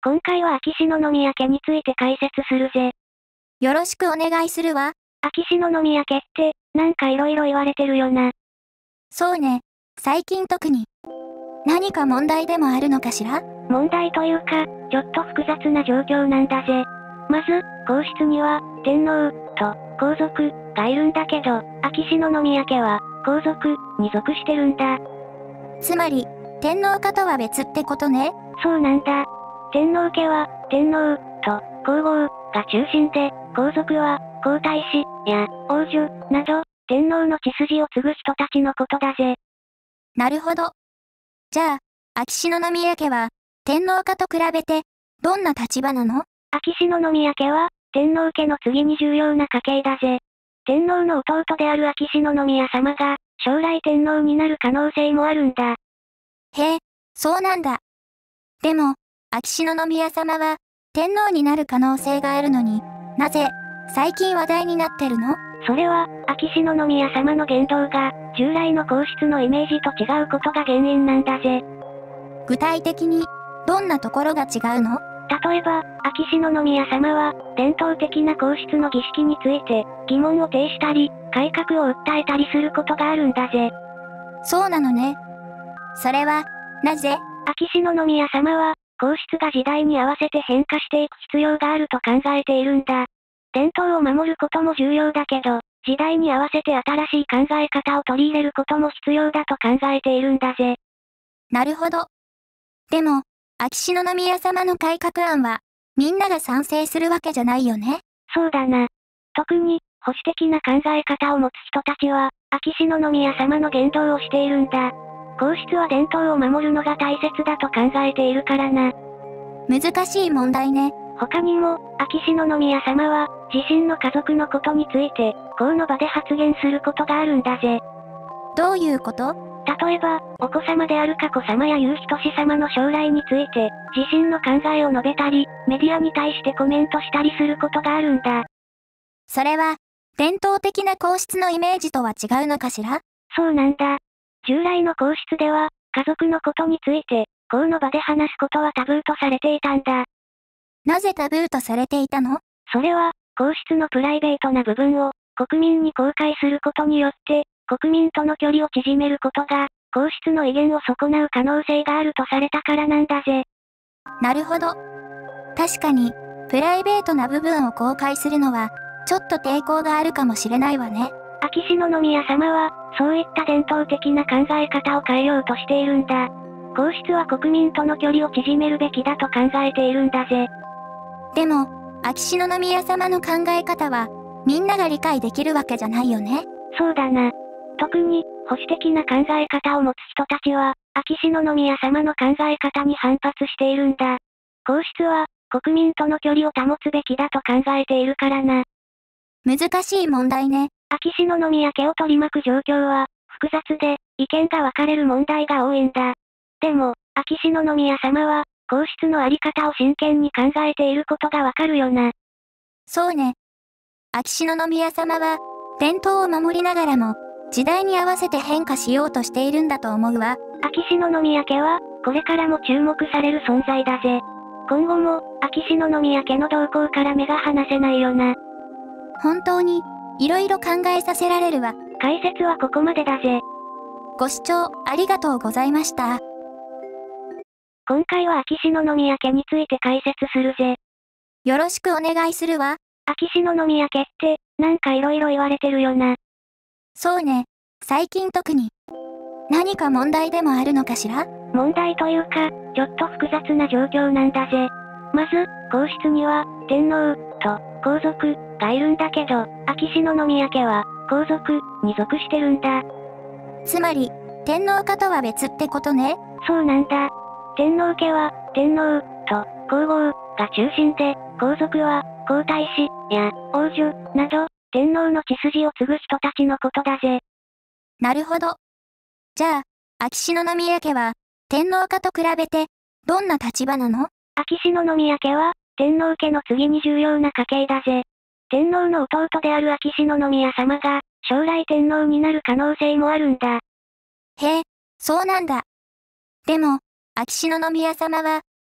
今回は秋篠宮家について解説するぜ。 よろしくお願いするわ。 秋篠宮家って、なんか色々言われてるよな。 そうね。最近特に。何か問題でもあるのかしら？ 問題というか、ちょっと複雑な状況なんだぜ。まず、皇室には、天皇、と、皇族、がいるんだけど、秋篠宮家は、皇族、に属してるんだ。 つまり、天皇家とは別ってことね。 そうなんだ。天皇家は、天皇、と、皇后、が中心で、皇族は、皇太子、や、王女、など、天皇の血筋を継ぐ人たちのことだぜ。 なるほど。じゃあ、秋篠宮家は、天皇家と比べて、どんな立場なの？ 秋篠宮家は、天皇家の次に重要な家系だぜ。天皇の弟である秋篠宮様が、将来天皇になる可能性もあるんだ。 へえ、そうなんだ。でも、秋篠宮様は、天皇になる可能性があるのに、なぜ、最近話題になってるの？ それは、秋篠宮様の言動が、従来の皇室のイメージと違うことが原因なんだぜ。 具体的に、どんなところが違うの？ 例えば、秋篠宮様は、伝統的な皇室の儀式について、疑問を呈したり、改革を訴えたりすることがあるんだぜ。 そうなのね。それは、なぜ？ 秋篠宮様は、皇室が時代に合わせて変化していく必要があると考えているんだ。伝統を守ることも重要だけど、時代に合わせて新しい考え方を取り入れることも必要だと考えているんだぜ。 なるほど。でも、秋篠宮様の改革案は、みんなが賛成するわけじゃないよね。 そうだな。特に、保守的な考え方を持つ人たちは、秋篠宮様の言動をしているんだ。皇室は伝統を守るのが大切だと考えているからな。 難しい問題ね。 他にも、秋篠宮様は、自身の家族のことについて、公の場で発言することがあるんだぜ。 どういうこと？ 例えば、お子様である佳子様や悠仁様の将来について、自身の考えを述べたり、メディアに対してコメントしたりすることがあるんだ。 それは、伝統的な皇室のイメージとは違うのかしら？ そうなんだ。従来の皇室では、家族のことについて、公の場で話すことはタブーとされていたんだ。 なぜタブーとされていたの？ それは、皇室のプライベートな部分を、国民に公開することによって、国民との距離を縮めることが、皇室の威厳を損なう可能性があるとされたからなんだぜ。 なるほど。確かに、プライベートな部分を公開するのは、ちょっと抵抗があるかもしれないわね。 秋篠宮様は、そういった伝統的な考え方を変えようとしているんだ。皇室は国民との距離を縮めるべきだと考えているんだぜ。 でも、秋篠宮様の考え方は、みんなが理解できるわけじゃないよね。 そうだな。特に、保守的な考え方を持つ人たちは、秋篠宮様の考え方に反発しているんだ。皇室は、国民との距離を保つべきだと考えているからな。 難しい問題ね。 秋篠宮家を取り巻く状況は、複雑で、意見が分かれる問題が多いんだ。でも、秋篠宮様は、皇室のあり方を真剣に考えていることがわかるよな。 そうね。秋篠宮様は、伝統を守りながらも、時代に合わせて変化しようとしているんだと思うわ。 秋篠宮家は、これからも注目される存在だぜ。今後も、秋篠宮家の動向から目が離せないよな。 本当に、いろいろ考えさせられるわ。 解説はここまでだぜ。 ご視聴ありがとうございました。 今回は秋篠宮家について解説するぜ。 よろしくお願いするわ。 秋篠宮家って、なんか色々言われてるよな。 そうね。最近特に。何か問題でもあるのかしら？ 問題というか、ちょっと複雑な状況なんだぜ。まず、皇室には、天皇、と、皇族、がいるんだけど、秋篠宮家は、皇族、に属してるんだ。 つまり、天皇家とは別ってことね。 そうなんだ。天皇家は、天皇、と、皇后、が中心で、皇族は、皇太子、や、王女、など、天皇の血筋を継ぐ人たちのことだぜ。 なるほど。じゃあ、秋篠宮家は、天皇家と比べて、どんな立場なの？ 秋篠宮家は、天皇家の次に重要な家系だぜ。天皇の弟である秋篠宮様が、将来天皇になる可能性もあるんだ。 へえ、そうなんだ。でも、秋篠宮様は、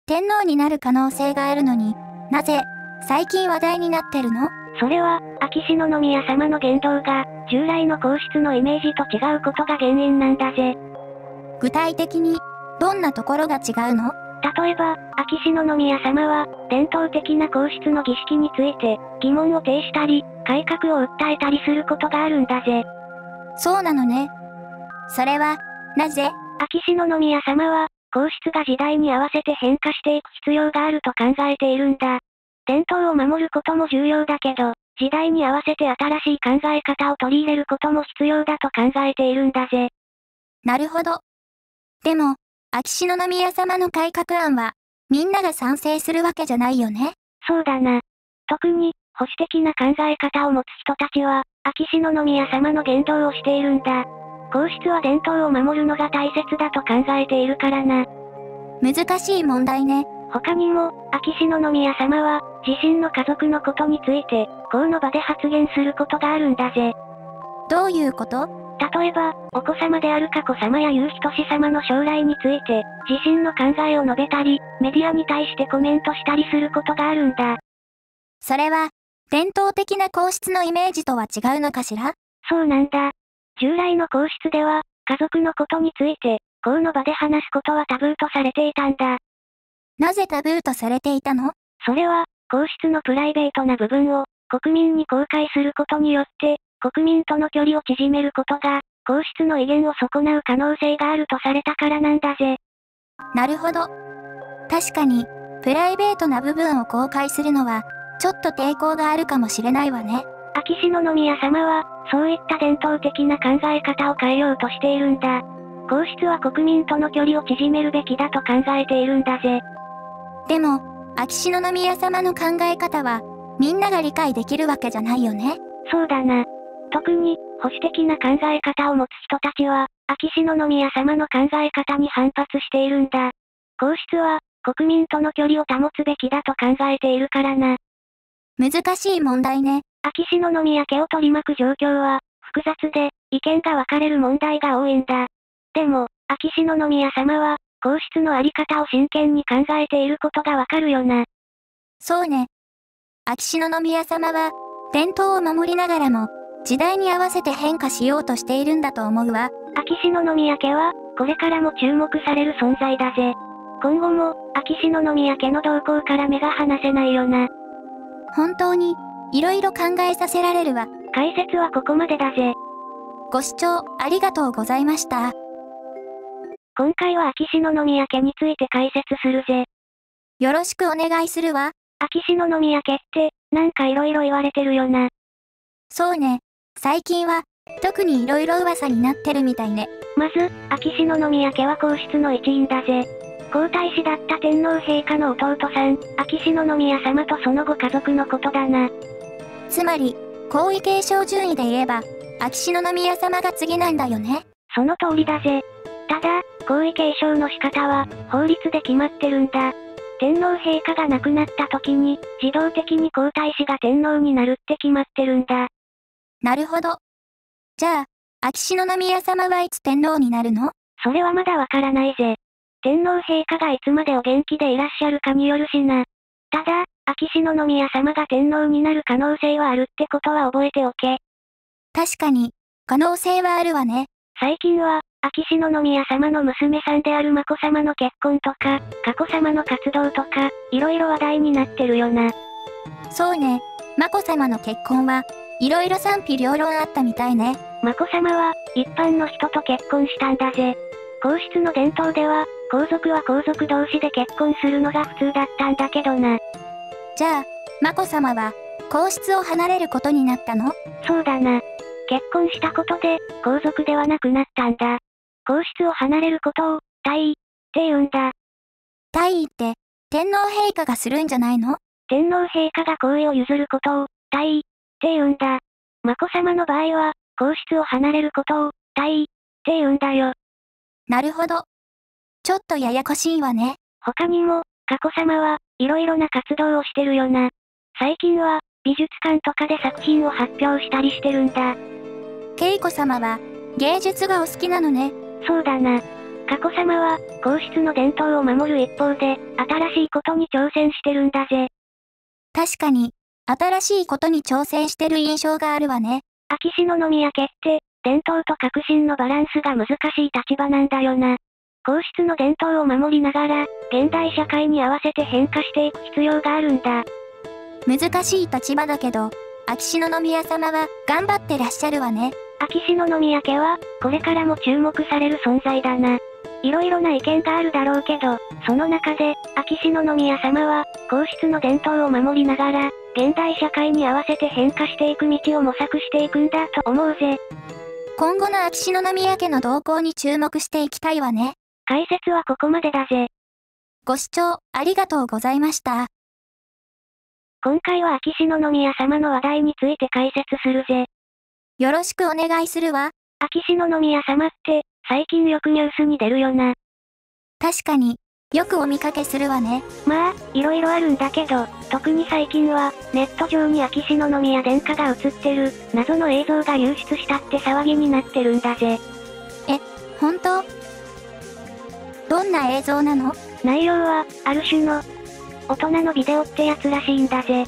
天皇になる可能性があるのに、なぜ、最近話題になってるの？ それは、秋篠宮様の言動が、従来の皇室のイメージと違うことが原因なんだぜ。 具体的に、どんなところが違うの？ 例えば、秋篠宮様は、伝統的な皇室の儀式について、疑問を呈したり、改革を訴えたりすることがあるんだぜ。 そうなのね。それは、なぜ？ 秋篠宮様は、皇室が時代に合わせて変化していく必要があると考えているんだ。伝統を守ることも重要だけど、時代に合わせて新しい考え方を取り入れることも必要だと考えているんだぜ。 なるほど。でも、秋篠宮様の改革案は、みんなが賛成するわけじゃないよね。 そうだな。特に、保守的な考え方を持つ人たちは、秋篠宮様の言動をしているんだ。皇室は伝統を守るのが大切だと考えているからな。 難しい問題ね。 他にも、秋篠宮様は、自身の家族のことについて、公の場で発言することがあるんだぜ。 どういうこと？ 例えば、お子様である佳子様や悠仁様の将来について、自身の考えを述べたり、メディアに対してコメントしたりすることがあるんだ。 それは、伝統的な皇室のイメージとは違うのかしら？ そうなんだ。従来の皇室では、家族のことについて、公の場で話すことはタブーとされていたんだ。 なぜタブーとされていたの？ それは、皇室のプライベートな部分を、国民に公開することによって、国民との距離を縮めることが、皇室の威厳を損なう可能性があるとされたからなんだぜ。 なるほど。確かに、プライベートな部分を公開するのは、ちょっと抵抗があるかもしれないわね。 秋篠宮様は、そういった伝統的な考え方を変えようとしているんだ。皇室は国民との距離を縮めるべきだと考えているんだぜ。 でも、秋篠宮様の考え方は、みんなが理解できるわけじゃないよね。 そうだな。特に、保守的な考え方を持つ人たちは、秋篠宮様の考え方に反発しているんだ。皇室は、国民との距離を保つべきだと考えているからな。 難しい問題ね。 秋篠宮家を取り巻く状況は、複雑で、意見が分かれる問題が多いんだ。でも、秋篠宮様は、皇室のあり方を真剣に考えていることがわかるよな。 そうね。秋篠宮様は、伝統を守りながらも、時代に合わせて変化しようとしているんだと思うわ。 秋篠宮家は、これからも注目される存在だぜ。今後も、秋篠宮家の動向から目が離せないよな。 本当に、いろいろ考えさせられるわ。 解説はここまでだぜ。 ご視聴ありがとうございました。 今回は秋篠宮家について解説するぜ。 よろしくお願いするわ。 秋篠宮家って、なんかいろいろ言われてるよな。 そうね。最近は、特にいろいろ噂になってるみたいね。 まず、秋篠宮家は皇室の一員だぜ。皇太子だった天皇陛下の弟さん、秋篠宮様とその後家族のことだな。 つまり、皇位継承順位で言えば、秋篠宮様が次なんだよね。 その通りだぜ。ただ、皇位継承の仕方は、法律で決まってるんだ。天皇陛下が亡くなった時に、自動的に皇太子が天皇になるって決まってるんだ。 なるほど。じゃあ、秋篠宮様はいつ天皇になるの？ それはまだわからないぜ。天皇陛下がいつまでお元気でいらっしゃるかによるしな。ただ、秋篠宮様が天皇になる可能性はあるってことは覚えておけ。 確かに、可能性はあるわね。 最近は、秋篠宮様の娘さんである眞子さまの結婚とか、佳子さまの活動とか、いろいろ話題になってるよな。 そうね。眞子さまの結婚は、いろいろ賛否両論あったみたいね。 眞子さまは、一般の人と結婚したんだぜ。皇室の伝統では、皇族は皇族同士で結婚するのが普通だったんだけどな。 じゃあ、眞子さまは、皇室を離れることになったの？ そうだな。結婚したことで、皇族ではなくなったんだ。皇室を離れることを、退位って言うんだ。 退位って、天皇陛下がするんじゃないの？ 天皇陛下が皇位を譲ることを、退位って言うんだ。眞子さまの場合は、皇室を離れることを、退位って言うんだよ。 なるほど。ちょっとややこしいわね。 他にも、佳子さまは、いろいろな活動をしてるよな。最近は、美術館とかで作品を発表したりしてるんだ。 恵子さまは、芸術がお好きなのね。 そうだな。 佳子さまは、皇室の伝統を守る一方で、新しいことに挑戦してるんだぜ。 確かに、新しいことに挑戦してる印象があるわね。 秋篠宮家って、伝統と革新のバランスが難しい立場なんだよな。皇室の伝統を守りながら、現代社会に合わせて変化していく必要があるんだ。 難しい立場だけど、秋篠宮様は頑張ってらっしゃるわね。 秋篠宮家は、これからも注目される存在だな。いろいろな意見があるだろうけど、その中で、秋篠宮様は、皇室の伝統を守りながら、現代社会に合わせて変化していく道を模索していくんだと思うぜ。 今後の秋篠宮家の動向に注目していきたいわね。 解説はここまでだぜ。 ご視聴ありがとうございました。 今回は秋篠宮様の話題について解説するぜ。 よろしくお願いするわ。 秋篠宮様って、最近よくニュースに出るよな。 確かに、よくお見かけするわね。 まあ、いろいろあるんだけど、特に最近は、ネット上に秋篠宮殿下が映ってる、謎の映像が流出したって騒ぎになってるんだぜ。 本当？どんな映像なの？ 内容は、ある種の、大人のビデオってやつらしいんだぜ。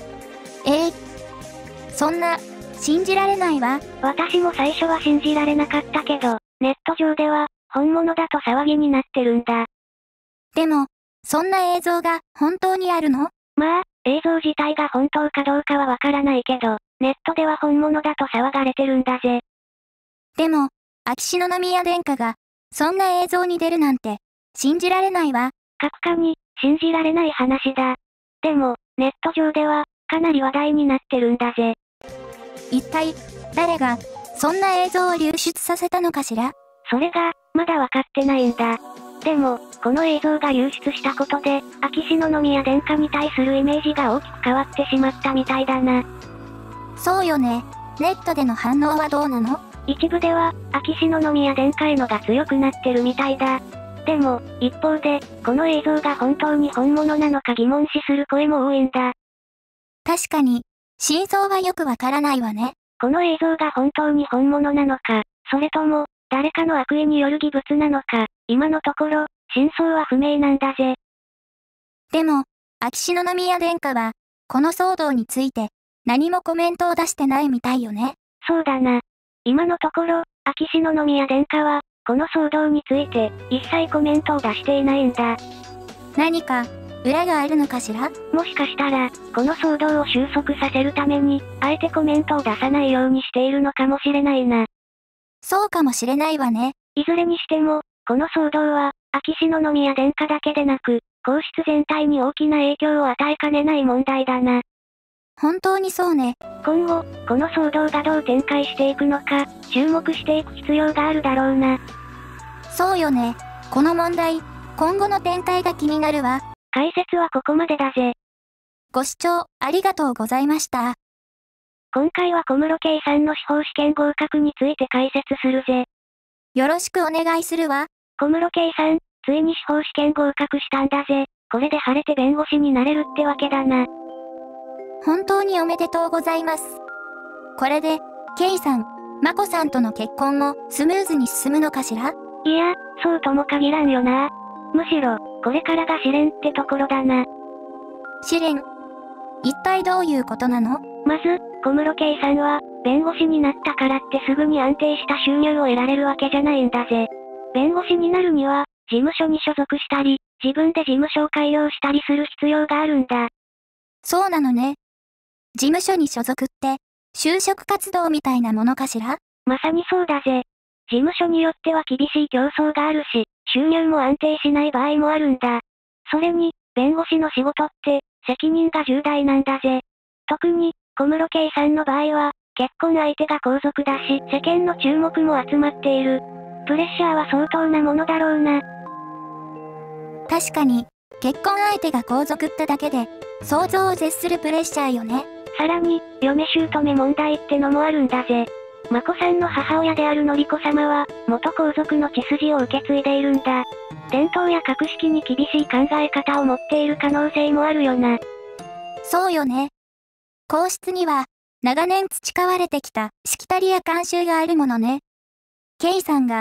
そんな、信じられないわ。 私も最初は信じられなかったけど、ネット上では、本物だと騒ぎになってるんだ。 でも、そんな映像が本当にあるの？ まあ、映像自体が本当かどうかはわからないけど、ネットでは本物だと騒がれてるんだぜ。 でも、秋篠宮殿下が、そんな映像に出るなんて、信じられないわ。 確かに、信じられない話だ。でも、ネット上では、かなり話題になってるんだぜ。 一体、誰が、そんな映像を流出させたのかしら？ それが、まだわかってないんだ。でも、この映像が流出したことで、秋篠宮殿下に対するイメージが大きく変わってしまったみたいだな。 そうよね。ネットでの反応はどうなの？ 一部では、秋篠宮殿下へのが強くなってるみたいだ。でも、一方で、この映像が本当に本物なのか疑問視する声も多いんだ。 確かに、真相はよくわからないわね。 この映像が本当に本物なのか、それとも、誰かの悪意による偽物なのか、今のところ、真相は不明なんだぜ。 でも、秋篠宮殿下は、この騒動について、何もコメントを出してないみたいよね。 そうだな。今のところ、秋篠宮殿下は、この騒動について、一切コメントを出していないんだ。 何か、裏があるのかしら？ もしかしたら、この騒動を収束させるために、あえてコメントを出さないようにしているのかもしれないな。 そうかもしれないわね。 いずれにしても、この騒動は、秋篠宮殿下だけでなく、皇室全体に大きな影響を与えかねない問題だな。 本当にそうね。 今後、この騒動がどう展開していくのか、注目していく必要があるだろうな。 そうよね。この問題、今後の展開が気になるわ。 解説はここまでだぜ。 ご視聴ありがとうございました。 今回は小室圭さんの司法試験合格について解説するぜ。 よろしくお願いするわ。 小室圭さん、ついに司法試験合格したんだぜ。これで晴れて弁護士になれるってわけだな。 本当におめでとうございます。これで、圭さん、眞子さんとの結婚もスムーズに進むのかしら？ いや、そうとも限らんよな。むしろ、これからが試練ってところだな。 試練？一体どういうことなの？ まず、小室圭さんは、弁護士になったからってすぐに安定した収入を得られるわけじゃないんだぜ。弁護士になるには、事務所に所属したり、自分で事務所を開業したりする必要があるんだ。 そうなのね。事務所に所属って、就職活動みたいなものかしら？ まさにそうだぜ。事務所によっては厳しい競争があるし、収入も安定しない場合もあるんだ。それに、弁護士の仕事って、責任が重大なんだぜ。特に、小室圭さんの場合は、結婚相手が皇族だし、世間の注目も集まっている。プレッシャーは相当なものだろうな。 確かに、結婚相手が皇族ってだけで、想像を絶するプレッシャーよね。 さらに、嫁姑問題ってのもあるんだぜ。眞子さんの母親である典子様は、元皇族の血筋を受け継いでいるんだ。伝統や格式に厳しい考え方を持っている可能性もあるよな。 そうよね。皇室には、長年培われてきたしきたりや慣習があるものね。圭さんが、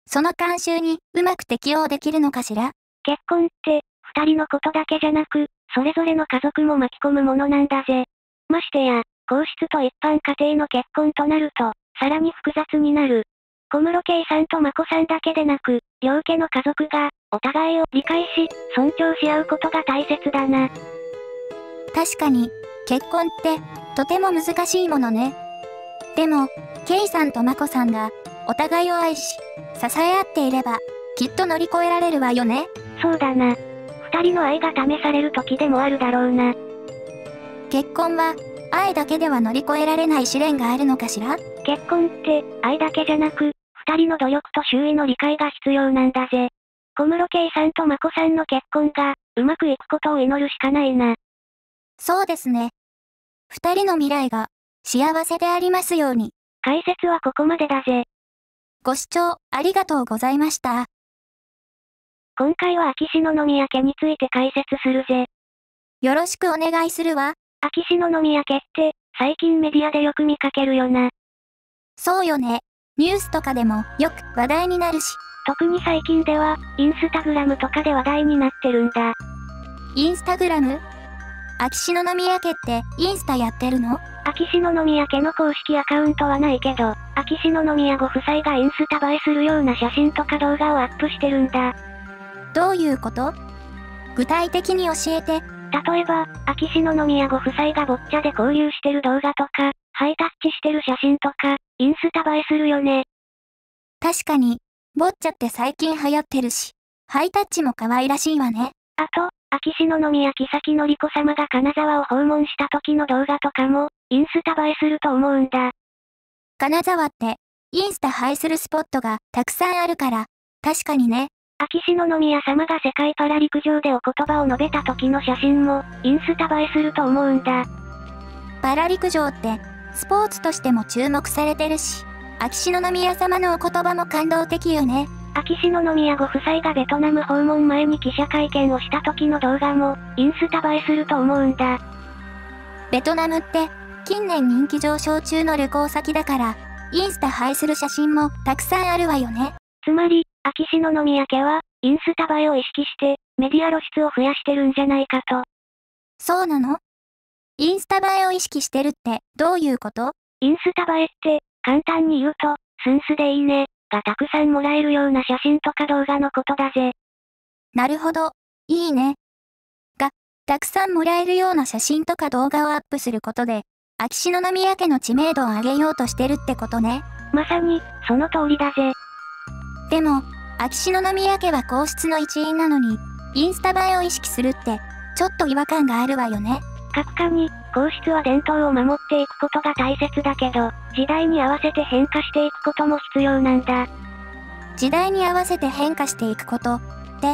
その慣習にうまく適応できるのかしら？ 結婚って、二人のことだけじゃなく、それぞれの家族も巻き込むものなんだぜ。ましてや、皇室と一般家庭の結婚となると、さらに複雑になる。小室圭さんと眞子さんだけでなく、両家の家族が、お互いを理解し、尊重し合うことが大切だな。 確かに、結婚って、とても難しいものね。でも、圭さんと眞子さんが、お互いを愛し、支え合っていれば、きっと乗り越えられるわよね。 そうだな。二人の愛が試される時でもあるだろうな。 結婚は、愛だけでは乗り越えられない試練があるのかしら？ 結婚って、愛だけじゃなく、二人の努力と周囲の理解が必要なんだぜ。小室圭さんと眞子さんの結婚が、うまくいくことを祈るしかないな。 そうですね。二人の未来が、幸せでありますように。 解説はここまでだぜ。 ご視聴ありがとうございました。 今回は秋篠宮家について解説するぜ。 よろしくお願いするわ。 秋篠宮家って、最近メディアでよく見かけるよな。 そうよね。ニュースとかでもよく話題になるし。 特に最近では、インスタグラムとかで話題になってるんだ。 インスタグラム？秋篠宮家ってインスタやってるの？ 秋篠宮家の公式アカウントはないけど、秋篠宮ご夫妻がインスタ映えするような写真とか動画をアップしてるんだ。 どういうこと？具体的に教えて。 例えば、秋篠宮ご夫妻がボッチャで交流してる動画とか、ハイタッチしてる写真とか、インスタ映えするよね。 確かに、ボッチャって最近流行ってるし、ハイタッチも可愛らしいわね。 あと、秋篠宮妃紀典子様が金沢を訪問した時の動画とかも、インスタ映えすると思うんだ。 金沢って、インスタ映えするスポットがたくさんあるから、確かにね。 秋篠宮様が世界パラ陸上でお言葉を述べた時の写真も、インスタ映えすると思うんだ。 パラ陸上って、スポーツとしても注目されてるし、秋篠宮様のお言葉も感動的よね。 秋篠宮ご夫妻がベトナム訪問前に記者会見をした時の動画も、インスタ映えすると思うんだ。 ベトナムって、近年人気上昇中の旅行先だから、インスタ映えする写真もたくさんあるわよね。 つまり、秋篠宮家は、インスタ映えを意識して、メディア露出を増やしてるんじゃないかと。 そうなの？インスタ映えを意識してるってどういうこと？ インスタ映えって、簡単に言うと、スンスでいいね、がたくさんもらえるような写真とか動画のことだぜ。 なるほど、いいね。が、たくさんもらえるような写真とか動画をアップすることで、秋篠宮家の知名度を上げようとしてるってことね。 まさに、その通りだぜ。 でも、秋篠宮家は皇室の一員なのに、インスタ映えを意識するって、ちょっと違和感があるわよね。 確かに、皇室は伝統を守っていくことが大切だけど、時代に合わせて変化していくことも必要なんだ。 時代に合わせて変化していくことって、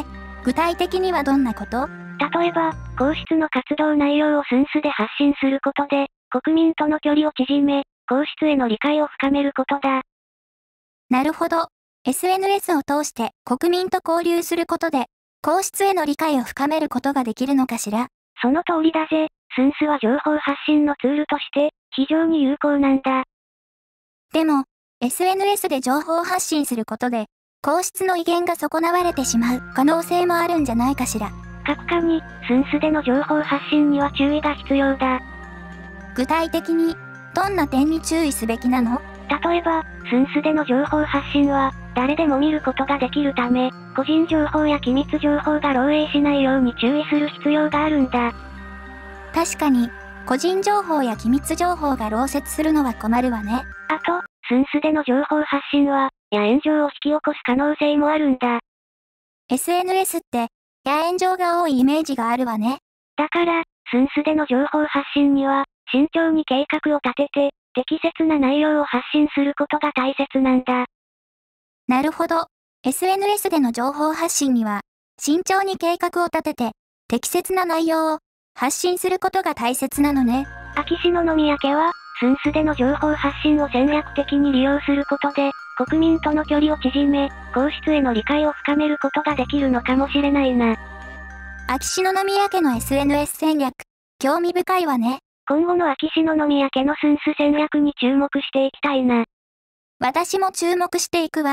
具体的にはどんなこと？ 例えば、皇室の活動内容をスンスで発信することで、国民との距離を縮め、皇室への理解を深めることだ。 なるほど。SNS を通して国民と交流することで、皇室への理解を深めることができるのかしら？ その通りだぜ。スンスは情報発信のツールとして、非常に有効なんだ。 でも、SNS で情報発信することで、皇室の威厳が損なわれてしまう可能性もあるんじゃないかしら。 確かに、スンスでの情報発信には注意が必要だ。 具体的に、どんな点に注意すべきなの？ 例えば、スンスでの情報発信は、誰でも見ることができるため、個人情報や機密情報が漏洩しないように注意する必要があるんだ。 確かに、個人情報や機密情報が漏洩するのは困るわね。 あと、スンスでの情報発信は、炎上を引き起こす可能性もあるんだ。 SNS って、炎上が多いイメージがあるわね。 だから、スンスでの情報発信には、慎重に計画を立てて、適切な内容を発信することが大切なんだ。 なるほど。SNS での情報発信には、慎重に計画を立てて、適切な内容を発信することが大切なのね。 秋篠宮家は、スンスでの情報発信を戦略的に利用することで、国民との距離を縮め、皇室への理解を深めることができるのかもしれないな。 秋篠宮家の SNS 戦略、興味深いわね。 今後の秋篠宮家のスンス戦略に注目していきたいな。 私も注目していくわ。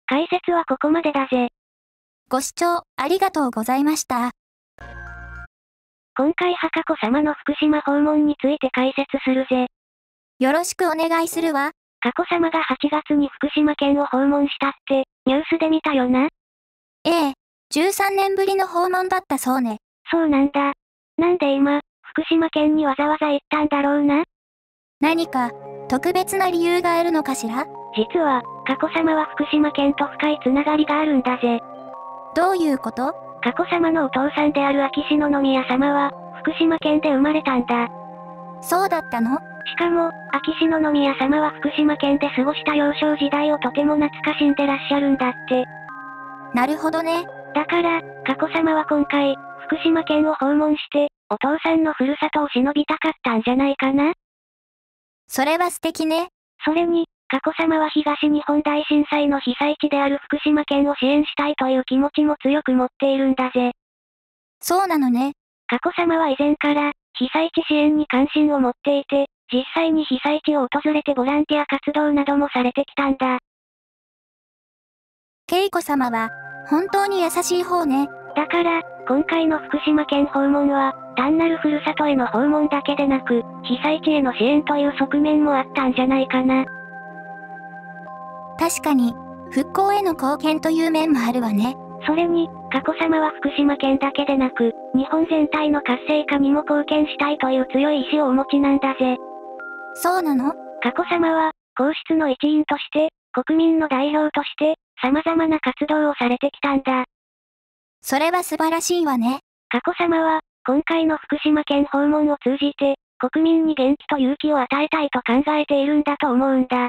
解説はここまでだぜ。 ご視聴ありがとうございました。 今回は佳子さまの福島訪問について解説するぜ。 よろしくお願いするわ。 佳子さまが8月に福島県を訪問したって、ニュースで見たよな。 ええ、13年ぶりの訪問だったそうね。 そうなんだ。なんで今、福島県にわざわざ行ったんだろうな。 何か、特別な理由があるのかしら？ 実は、佳子さまは福島県と深いつながりがあるんだぜ。 どういうこと？ 佳子さまのお父さんである秋篠宮さまは、福島県で生まれたんだ。 そうだったの？ しかも、秋篠宮さまは福島県で過ごした幼少時代をとても懐かしんでらっしゃるんだって。 なるほどね。 だから、佳子さまは今回、福島県を訪問して、お父さんのふるさとを忍びたかったんじゃないかな？ それは素敵ね。 それに、佳子さまは東日本大震災の被災地である福島県を支援したいという気持ちも強く持っているんだぜ。 そうなのね。 佳子さまは以前から、被災地支援に関心を持っていて、実際に被災地を訪れてボランティア活動などもされてきたんだ。 恵子様は、本当に優しい方ね。 だから、今回の福島県訪問は、単なるふるさとへの訪問だけでなく、被災地への支援という側面もあったんじゃないかな。 確かに、復興への貢献という面もあるわね。 それに、佳子さまは福島県だけでなく、日本全体の活性化にも貢献したいという強い意志をお持ちなんだぜ。 そうなの？ 佳子さまは、皇室の一員として、国民の代表として、様々な活動をされてきたんだ。 それは素晴らしいわね。 佳子さまは、今回の福島県訪問を通じて、国民に元気と勇気を与えたいと考えているんだと思うんだ。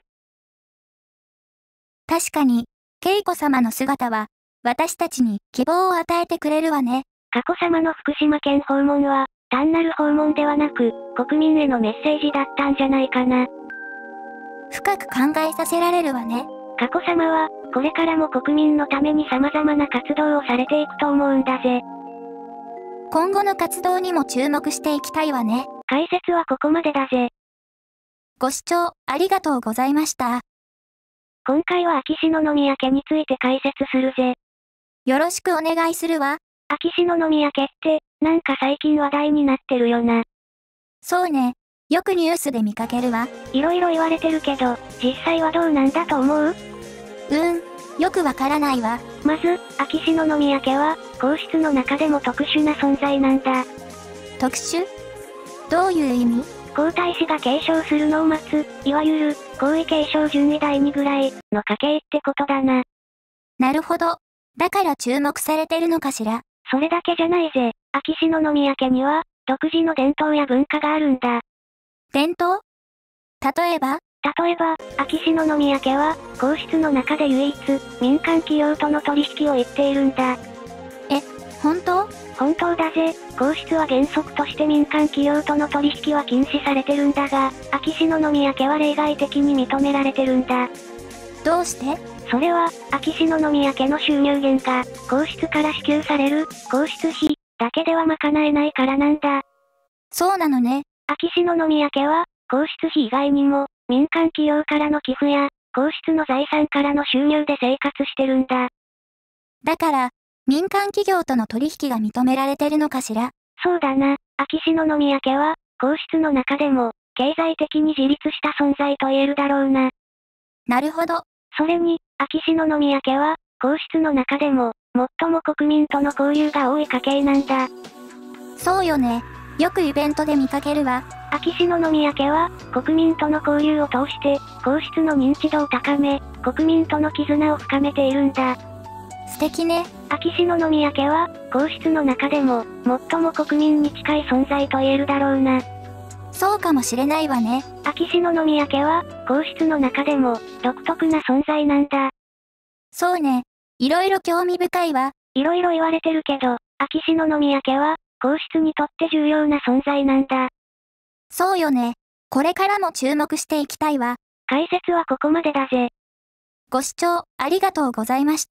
確かに、恵子様の姿は、私たちに希望を与えてくれるわね。 佳子さまの福島県訪問は、単なる訪問ではなく、国民へのメッセージだったんじゃないかな。 深く考えさせられるわね。 佳子さまは、これからも国民のために様々な活動をされていくと思うんだぜ。 今後の活動にも注目していきたいわね。 解説はここまでだぜ。 ご視聴ありがとうございました。 今回は秋篠宮家について解説するぜ。 よろしくお願いするわ。 秋篠宮家って、なんか最近話題になってるよな。 そうね。よくニュースで見かけるわ。 いろいろ言われてるけど、実際はどうなんだと思う？ よくわからないわ。 まず、秋篠宮家は、皇室の中でも特殊な存在なんだ。 特殊？どういう意味？ 皇太子が継承するのを待つ、いわゆる、皇位継承順位第2ぐらい、の家系ってことだな。 なるほど。だから注目されてるのかしら。 それだけじゃないぜ。秋篠宮家には、独自の伝統や文化があるんだ。 伝統？例えば、 秋篠宮家は、皇室の中で唯一、民間企業との取引を言っているんだ。 本当？ 本当だぜ。皇室は原則として民間企業との取引は禁止されてるんだが、秋篠宮家は例外的に認められてるんだ。 どうして？ それは、秋篠宮家の収入源が、皇室から支給される、皇室費、だけでは賄えないからなんだ。 そうなのね。 秋篠宮家は、皇室費以外にも、民間企業からの寄付や、皇室の財産からの収入で生活してるんだ。 だから、民間企業との取引が認められてるのかしら。 そうだな。秋篠宮家は、皇室の中でも、経済的に自立した存在と言えるだろうな。 なるほど。 それに、秋篠宮家は、皇室の中でも、最も国民との交流が多い家系なんだ。 そうよね。よくイベントで見かけるわ。 秋篠宮家は、国民との交流を通して、皇室の認知度を高め、国民との絆を深めているんだ。 素敵ね。 秋篠宮家は、皇室の中でも、最も国民に近い存在と言えるだろうな。 そうかもしれないわね。 秋篠宮家は、皇室の中でも、独特な存在なんだ。 そうね。いろいろ興味深いわ。 いろいろ言われてるけど、秋篠宮家は、皇室にとって重要な存在なんだ。 そうよね。これからも注目していきたいわ。 解説はここまでだぜ。 ご視聴ありがとうございました。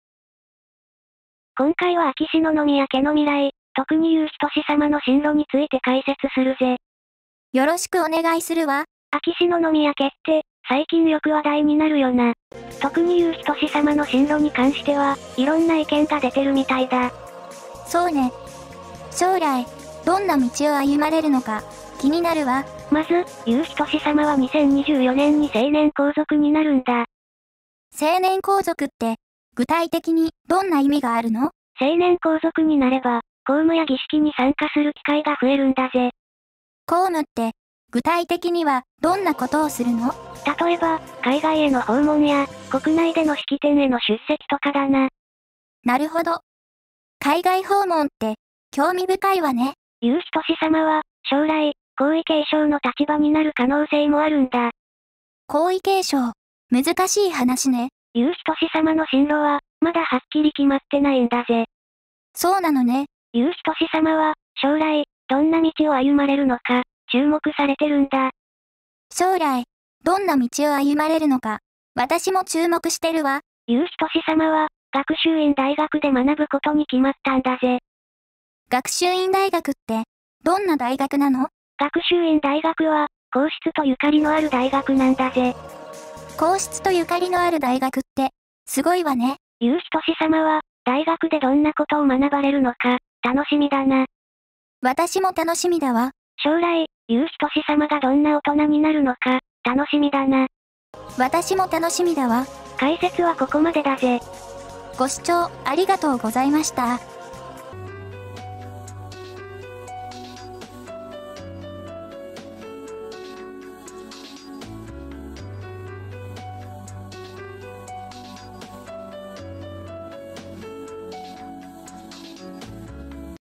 今回は秋篠宮家の未来、特に悠仁様の進路について解説するぜ。 よろしくお願いするわ。 秋篠宮家って、 最近よく話題になるよな。特に祐仁氏様の進路に関しては、いろんな意見が出てるみたいだ。 そうね。将来、どんな道を歩まれるのか、気になるわ。 まず、祐仁氏様は2024年に成年皇族になるんだ。 成年皇族って、具体的にどんな意味があるの？ 成年皇族になれば、公務や儀式に参加する機会が増えるんだぜ。 公務って、具体的にはどんなことをするの？ 例えば、海外への訪問や、国内での式典への出席とかだな。 なるほど。海外訪問って、興味深いわね。 祐仁氏様は、将来、皇位継承の立場になる可能性もあるんだ。 皇位継承、難しい話ね。 祐仁氏様の進路は、まだはっきり決まってないんだぜ。 そうなのね。 祐仁氏様は、将来、どんな道を歩まれるのか、注目されてるんだ。 将来、どんな道を歩まれるのか、私も注目してるわ。 祐仁氏様は、学習院大学で学ぶことに決まったんだぜ。 学習院大学って、どんな大学なの？ 学習院大学は、皇室とゆかりのある大学なんだぜ。 皇室とゆかりのある大学って、すごいわね。 祐仁氏様は、大学でどんなことを学ばれるのか、楽しみだな。 私も楽しみだわ。 将来、祐仁氏様がどんな大人になるのか、楽しみだな。 私も楽しみだわ。 解説はここまでだぜ。 ご視聴ありがとうございました。